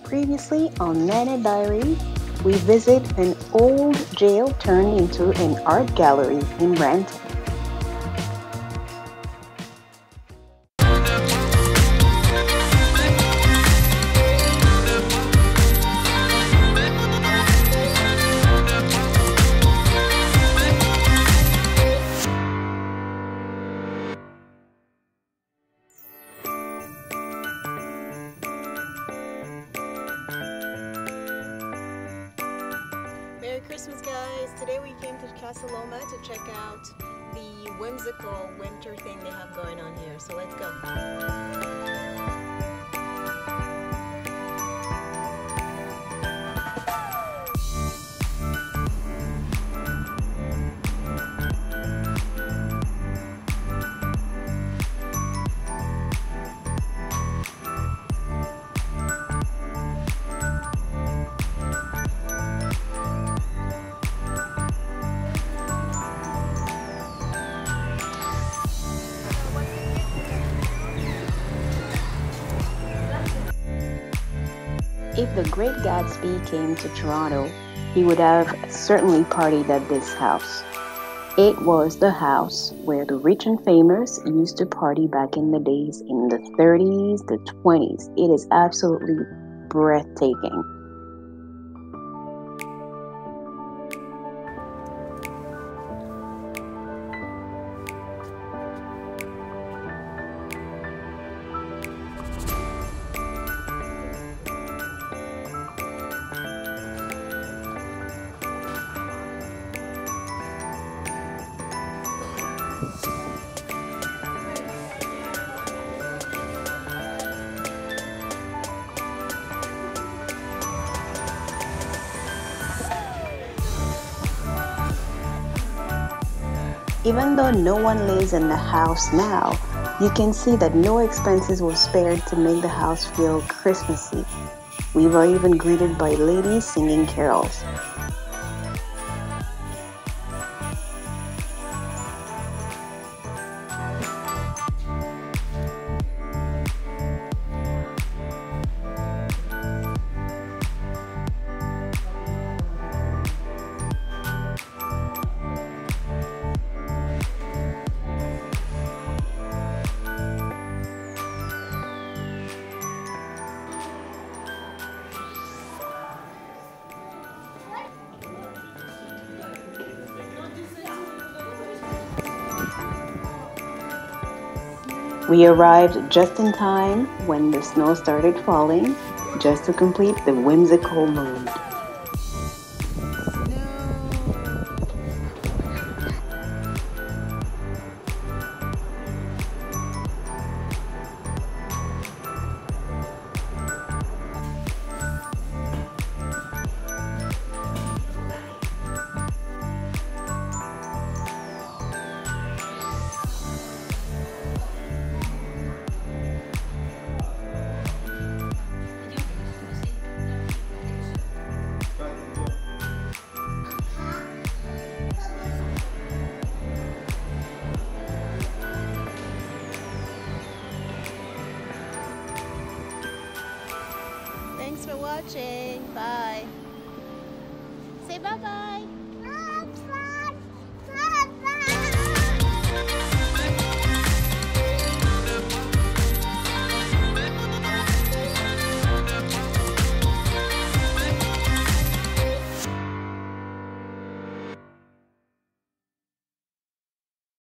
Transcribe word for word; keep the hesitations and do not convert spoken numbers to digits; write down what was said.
Previously on Nana Diary, we visit an old jail turned into an art gallery in Brampton. Merry Christmas, guys! Today we came to Casa Loma to check out the whimsical winter thing they have going on here. So let's go. If the Great Gatsby came to Toronto, he would have certainly partied at this house. It was the house where the rich and famous used to party back in the days in the thirties, the twenties. It is absolutely breathtaking. Even though no one lives in the house now, you can see that no expenses were spared to make the house feel Christmassy. We were even greeted by ladies singing carols. We arrived just in time when the snow started falling, just to complete the whimsical mood. Thanks for watching. Bye. Say bye-bye.